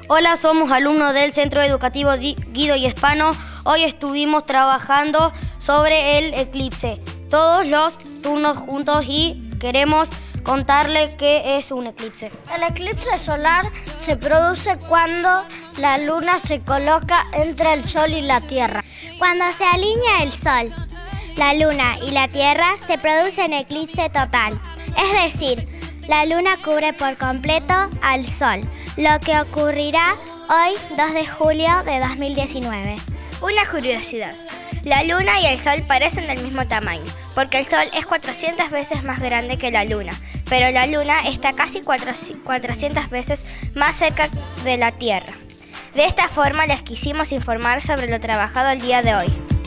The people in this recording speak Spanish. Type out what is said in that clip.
Hola, somos alumnos del Centro Educativo Guido y Hispano. Hoy estuvimos trabajando sobre el eclipse, todos los turnos juntos, y queremos contarle qué es un eclipse. El eclipse solar se produce cuando la luna se coloca entre el sol y la tierra. Cuando se alinea el sol, la luna y la tierra, se produce un eclipse total. Es decir, la luna cubre por completo al sol, lo que ocurrirá hoy, 2 de julio de 2019. Una curiosidad: la luna y el sol parecen del mismo tamaño, porque el sol es 400 veces más grande que la luna, pero la luna está casi 400 veces más cerca de la Tierra. De esta forma les quisimos informar sobre lo trabajado el día de hoy.